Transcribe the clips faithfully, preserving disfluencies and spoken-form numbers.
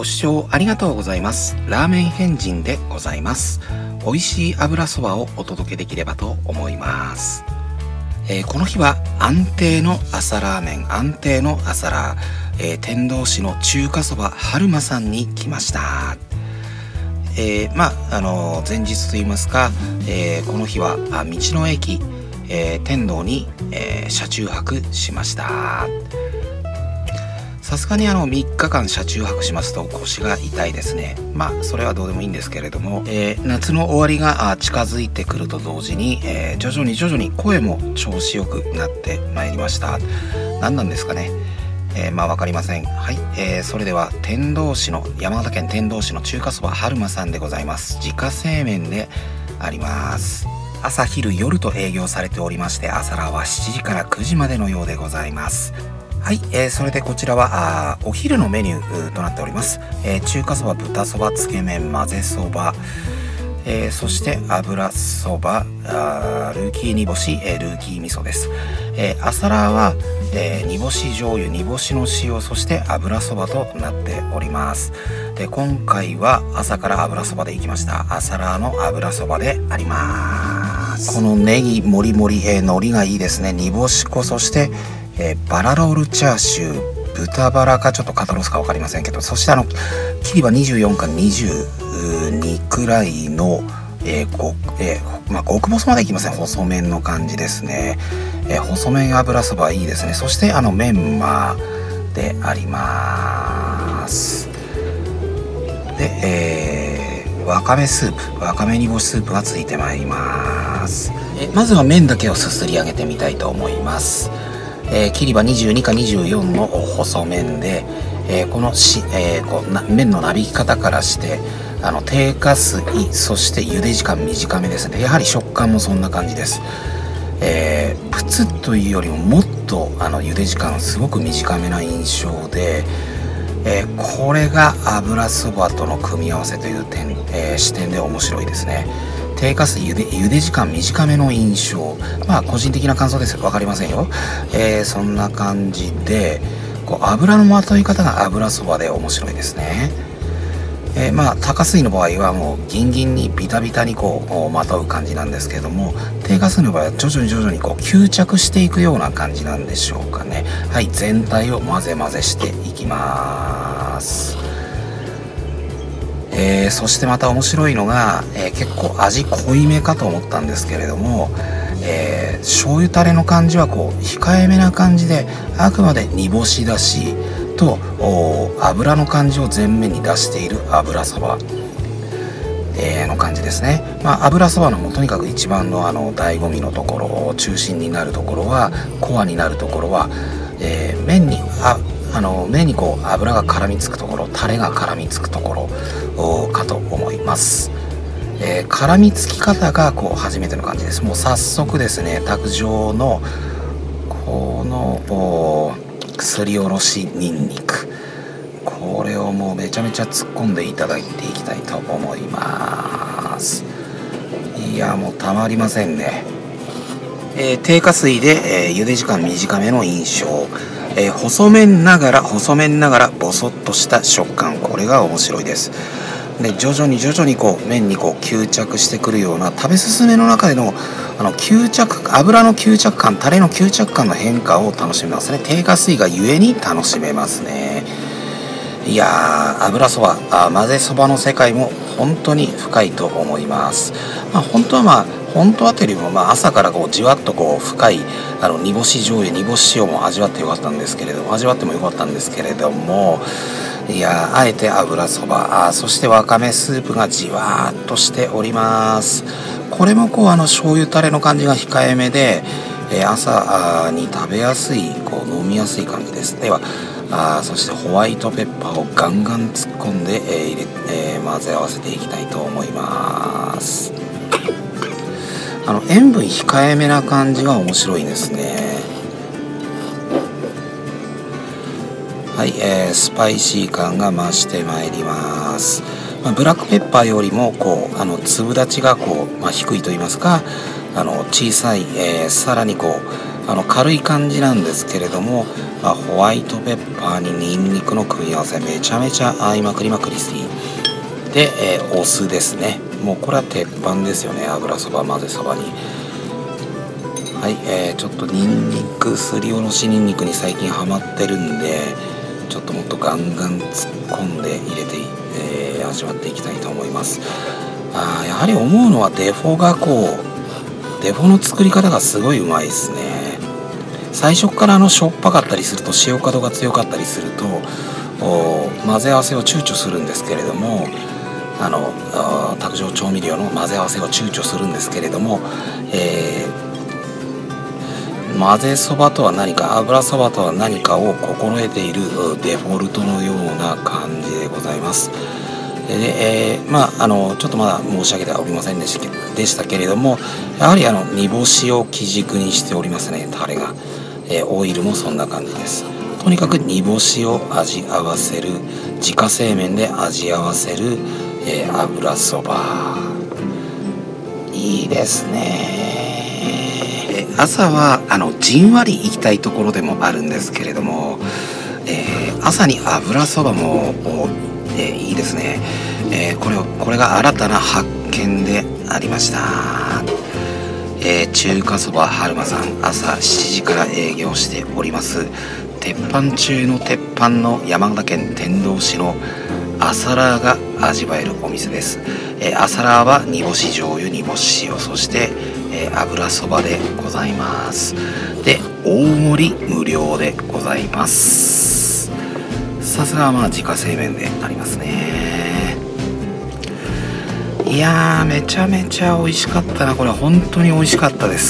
ご視聴ありがとうございます。ラーメン変人でございます。美味しい油そばをお届けできればと思います。えー、この日は安定の朝ラーメン、安定の朝ラー、えー、天童市の中華そば春馬さんに来ました。えー、まああのー、前日といいますか、えー、この日はあ道の駅、えー、天童に、えー、車中泊しました。さすがにあのみっかかん車中泊しますと腰が痛いですね。まあそれはどうでもいいんですけれども、えー、夏の終わりが近づいてくると同時に、えー、徐々に徐々に声も調子よくなってまいりました。何なんですかね、えー、まあわかりません。はい、えー、それでは天童市の山形県天童市の中華そば春馬さんでございます。自家製麺であります。朝昼夜と営業されておりまして、朝ラーはしちじからくじまでのようでございます。はい、えー、それでこちらはあお昼のメニューとなっております。えー、中華そば、豚そば、つけ麺、混ぜそば、えー、そして油そば、あルーキー煮干し、えー、ルーキー味噌です。えー、朝ラーは、えー、煮干し醤油、煮干しの塩、そして油そばとなっております。で今回は朝から油そばでいきました。朝ラーの油そばであります。このネギもりもり、えー、海苔がいいですね。煮干し粉、そしてえー、バラロールチャーシュー、豚バラかちょっと肩ロースか分かりませんけど、そしてあの切りはにじゅうよんかにじゅうにくらいの、えーごえーまあ、極細までいきません。細麺の感じですね。えー、細麺油そばいいですね。そしてあのメンマであります。で、えー、わかめスープ、わかめ煮干しスープがついてまいります。えー、まずは麺だけをすすり上げてみたいと思います。えー、切りはにじゅうにかにじゅうよんの細麺で、えー、このし、えー、こうな麺のなびき方からしてあの低加水、そして茹で時間短めですね。やはり食感もそんな感じです。えー、プツッというよりももっとあの茹で時間すごく短めな印象で、えー、これが油そばとの組み合わせという点、えー、視点で面白いですね。低加水、茹で、茹で時間短めの印象。まあ個人的な感想です。わかりませんよ。えー、そんな感じで、こう油のまとい方が油そばで面白いですね。えー、まあ高水の場合はもうギンギンにビタビタにこうまとう感じなんですけれども、低加水の場合は徐々に徐々にこう吸着していくような感じなんでしょうかね。はい、全体を混ぜ混ぜしていきます。えー、そしてまた面白いのが、えー、結構味濃いめかと思ったんですけれども、えー、醤油タレの感じはこう控えめな感じで、あくまで煮干しだしと油の感じを前面に出している油そば、えー、の感じですね。まあ、油そばのもうとにかく一番のあの醍醐味のところ、中心になるところは、コアになるところは、えー、麺にああの麺にこう油が絡みつくところ、タレが絡みつくところかと思います。えー、絡みつき方がこう初めての感じです。もう早速ですね、卓上のこのすりおろしにんにく、これをもうめちゃめちゃ突っ込んでいただいていきたいと思います。いやもうたまりませんね。えー、低加水で、えー、茹で時間短めの印象、えー、細麺ながら細麺ながらボソッとした食感、これが面白いです。で徐々に徐々にこう麺にこう吸着してくるような、食べ進めの中でのあの吸着、油の吸着感、タレの吸着感の変化を楽しめますね。低加水がゆえに楽しめますね。いやー、油そば、あ混ぜそばの世界も本当に深いと思います。まあ、本当はまあ本当はというよりも、まあ、朝からこうじわっとこう深いあの煮干し醤油、煮干し塩も味わってよかったんですけれども、味わってもよかったんですけれども、いやあえて油そば、あそしてわかめスープがじわーっとしております。これもこうあの醤油タレの感じが控えめで、えー、朝に食べやすい、こう飲みやすい感じです。ではあそしてホワイトペッパーをガンガン突っ込んで、えー入れえー、混ぜ合わせていきたいと思います。あの塩分控えめな感じが面白いですね。はい、えー、スパイシー感が増してまいります。まあ、ブラックペッパーよりもこうあの粒立ちがこう、まあ、低いと言いますか、あの小さい、えー、さらにこうあの軽い感じなんですけれども、まあ、ホワイトペッパーにニンニクの組み合わせめちゃめちゃ合いまくりまくりすぎで、えー、お酢ですね。もうこれは鉄板ですよね。油そば混ぜそばに。はい、えー、ちょっとニンニクすりおろしニンニクに最近ハマってるんで、ちょっともっとガンガン突っ込んで入れて、えー、味わっていきたいと思います。あやはり思うのはデフォがこうデフォの作り方がすごいうまいですね。最初からあのしょっぱかったりすると、塩角が強かったりすると混ぜ合わせを躊躇するんですけれども、あの卓上調味料の混ぜ合わせを躊躇するんですけれども、えー、混ぜそばとは何か、油そばとは何かを心得ているデフォルトのような感じでございます。で、えー、まああのちょっとまだ申し上げてはおりませんでしたけれども、やはりあの煮干しを基軸にしておりますね、タレが。えー、オイルもそんな感じです。とにかく煮干しを味合わせる、自家製麺で味合わせる、えー、油そば、いいですね。朝はあのじんわり行きたいところでもあるんですけれども、えー、朝に油そばも、えー、いいですね。えー、これこれが新たな発見でありました。えー、中華そばはるまさん、朝しちじから営業しております。鉄板中の鉄板の山形県天童市の朝ラーが味わえるお店です。えー、朝ラーは煮干し醤油、煮干し塩、そして、えー、油そばでございます。で、大盛り無料でございます。さすがまあ自家製麺でありますね。いやー、めちゃめちゃ美味しかったな。これ本当に美味しかったです。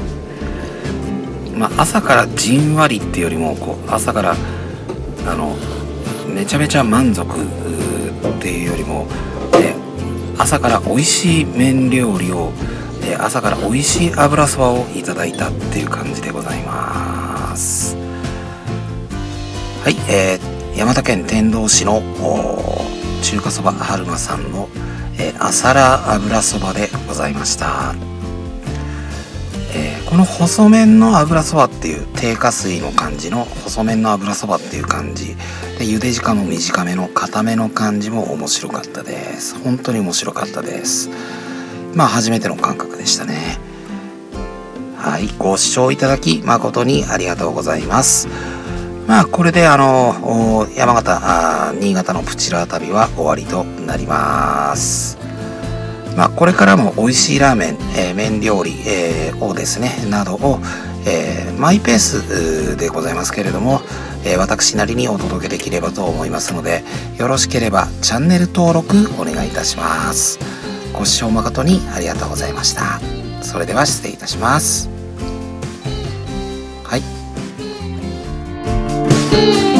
まあ、朝からじんわりっていうよりもこう朝からあのめちゃめちゃ満足っていうよりも、ね、朝から美味しい麺料理を、え朝から美味しい油そばをいただいたっていう感じでございます。はい、えー、山形県天童市の中華そばはるまさんの、えー、朝ラー油そばでございました。えー、この細麺の油そばっていう低加水の感じの細麺の油そばっていう感じで、茹で時間も短めの固めの感じも面白かったです。本当に面白かったです。まあ初めての感覚でしたね。はい、ご視聴いただき誠にありがとうございます。まあこれであの山形あ新潟のプチラー旅は終わりとなります。まあ、これからも美味しいラーメン、えー、麺料理、えー、をですねなどを、えー、マイペースでございますけれども、えー、私なりにお届けできればと思いますので、よろしければチャンネル登録お願いいたします。ご視聴誠にありがとうございました。それでは失礼いたします。はい。